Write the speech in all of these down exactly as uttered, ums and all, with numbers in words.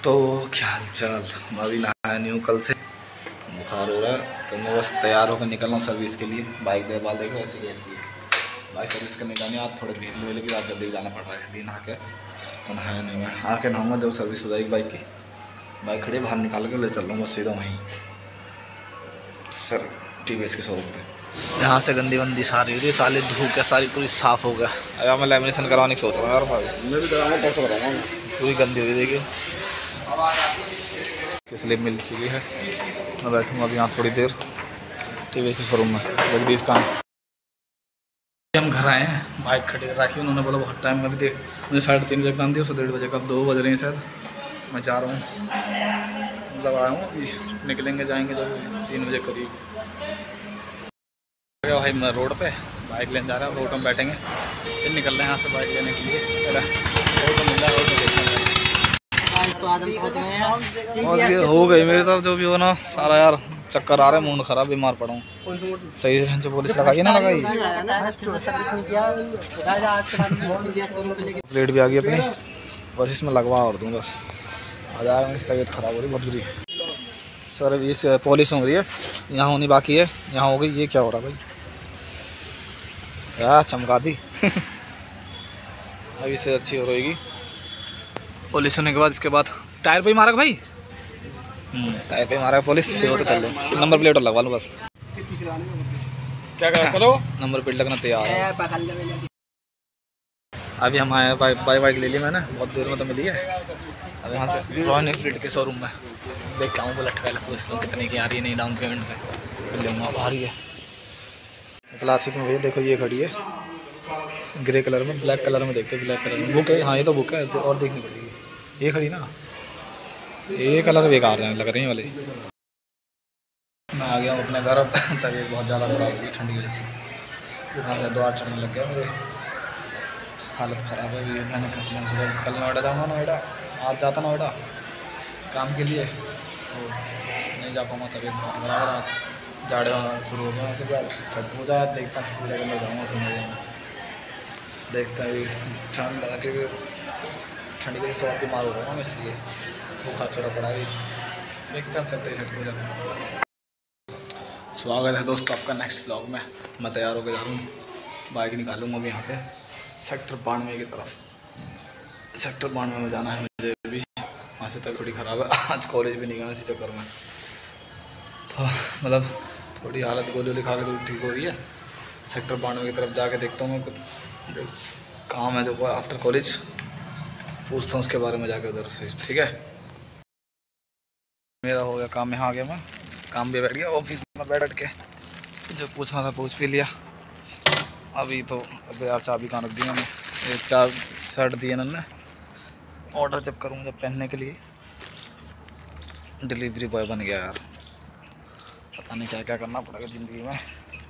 तो क्या हाल चाल। मैं अभी नहाया नहीं हूँ, कल से बुखार हो रहा है तो मैं बस तैयार होकर निकल रहा हूँ सर्विस के लिए। बाइक दे बाल देख रहे ऐसी कैसी है। बाइक सर्विस करने जानी आज थोड़े भीड़ ले लेगी, आज जल्दी जाना पड़ रहा है इसलिए नहा के तो नहाया नहीं। मैं आके नहाऊंगा जब सर्विस हो जाएगी बाइक की। बाइक खड़ी बाहर निकाल कर ले चल रहा हूँ बस सीधा वहीं सर टी वी एस के शोरूम पे। यहाँ से गंदी वंदी सारी हो रही है, साली धूप के सारी पूरी साफ़ हो गया। अब मैं लेमिनेशन करवाने की सोच रहा हूँ यार भाई, मैं भी कराऊंगा कैसे कराऊंगा। पूरी गंदी हो रही देखिए, किस लिए मिल चुकी है। मैं बैठूँगा अभी यहाँ थोड़ी देर टी वी एस के शोरूम में जगदीश काम। हम घर आए हैं, बाइक खड़ी कर रखी, उन्होंने बोला बहुत टाइम में भी देख मुझे साढ़े तीन बजे काम दिया, उससे डेढ़ बजे का दो बज रहे हैं शायद। मैं जा रहा हूँ, मतलब आया हूँ अभी, निकलेंगे जाएंगे जब तीन बजे करीब। भाई मैं रोड पे बाइक लेने जा रहा हूँ, रोड में बैठेंगे फिर निकल रहे हैं यहाँ से बाइक लेने के लिए। रोड तो मिल रहा है, रोड में हो गई मेरी तरफ जो भी हो ना सारा यार, चक्कर आ रहे हैं, मूड खराब, बीमार पड़ा हूँ। सही से पुलिस लगाई ना लगाई, प्लेट भी आ गई अपनी, बस इसमें लगवा और दूँ बस आ जाएगा। मेरी तबीयत ख़राब हो रही बहुत बुरी सर। इस पॉलिश हो रही है, यहाँ होनी बाकी है, यहाँ हो गई। ये क्या हो रहा भाई, यार चमका दी अभी से अच्छी हो रहेगी पॉलिश होने के बाद। इसके बाद टायर पे ही मारा भाई, टायर पे मारा पुलिस, फिर वो तो चल रहे। नंबर प्लेट और लगवा लो बस, क्या करो नंबर प्लेट लगना तैयार है। अभी हम आए बाइक बाइक बाइक ले ली मैंने, बहुत देर में तो मिली है। अब यहाँ से रॉयल एनफील्ड के शोरूम में देख के आऊँ, बुलेट पहले पूछ लूँ कितने की आ रही है, नहीं डाउन पेमेंट पे लूँगा। आ रही है क्लासिक में भैया, देखो ये खड़ी है ग्रे कलर में, ब्लैक कलर में देखते ब्लैक कलर में बुक है। हाँ ये तो बुक है और देखनी पड़ेगी। ये खड़ी ना, ये कलर बेकार है लग रही है वाली। मैं आ गया हूँ अपने घर, तबीयत बहुत ज़्यादा ख़राब हुई ठंडी वजह से, वहाँ से द्वार चढ़ने लग गया मुझे, हालत ख़राब है। अभी मैंने मैं सोचा कल नोएडा जाऊँगा, नोएडा आज जाता नोएडा काम के लिए, तो नहीं जा पाऊँगा, तबीयत बहुत ख़राब रहा। जाड़े होना शुरू हो गया वहाँ से, क्या छठ पूजा देखता, छठ पूजा के अंदर जाऊँगा फिर नहीं जाऊँगा, देखता है ठंड आके ठंडी वजह से और बीमार हो रहा हूँ इसलिए बुखार चढ़ा पड़ा है। देखते हम चलते हैं छठ पूजा। स्वागत है दोस्तों आपका नेक्स्ट ब्लॉग में। मैं तैयार होकर जा रहा हूँ, बाइक निकालूंगा अभी यहाँ से सेक्टर बानवे की तरफ। सेक्टर बानवे में जाना है मुझे अभी, वहाँ से तक थोड़ी ख़राब है, आज कॉलेज भी नहीं गया इसी चक्कर में, तो मतलब थोड़ी हालत गोली वोली खा के थोड़ी ठीक हो रही है। सेक्टर बानवे की तरफ जाके देखता हूँ मैं, कुछ जो काम है जो आफ्टर कॉलेज पूछता हूँ उसके बारे में जाके उधर से। ठीक है, मेरा हो गया काम, यहाँ आ गया मैं, काम भी बैठ गया ऑफिस में बैठ के, जो पूछना था पूछ भी लिया। अभी तो अब यार चाबी कहाँ रख दी मैंने, ये चार शर्ट दिए इन्होंने, ऑर्डर जब करूँगा जब पहनने के लिए। डिलीवरी बॉय बन गया यार, पता नहीं क्या क्या करना पड़ेगा ज़िंदगी में।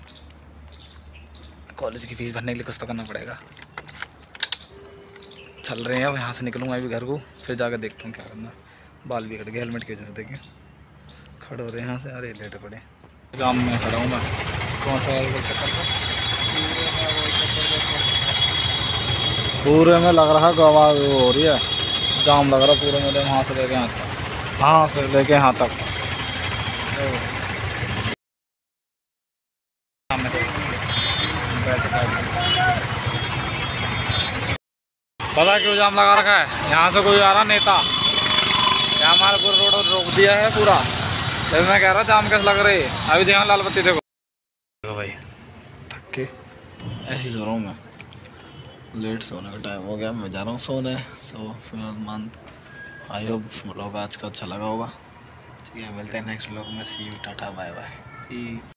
कॉलेज की फ़ीस भरने के लिए कुछ तो करना पड़ेगा। चल रहे हैं अब, यहाँ से निकलूँगा अभी घर को, फिर जाकर देखता हूँ क्या करना। बाल भी कट गए हेलमेट की वजह से, देखें खड़े हो रहे हैं यहाँ से, अरे लेटे पड़े। जाम में खड़ा हूँ मैं, कौन सा चक्कर का पूरे में लग रहा है आवाज़ हो रही है, जाम लग रहा पूरे में, वहाँ से लेके यहाँ तक, वहाँ से लेके यहाँ तक। पता क्यों जाम लगा रखा है, यहाँ से कोई आ रहा नेता, यहाँ हमारे पूरा रोड रोक दिया है पूरा। तो मैं कह रहा जाम कैसे लग रही है। अभी देखो लाल बत्ती देखो, देखो भाई थक के ऐसे सो रहा हूँ मैं, लेट सोने का टाइम हो गया, मैं जा रहा हूँ सोने। सो मान आई होप ब्लॉग आज का अच्छा लगा होगा। ठीक है, मिलते हैं नेक्स्ट ब्लॉग में, see you, tata bye bye, piece.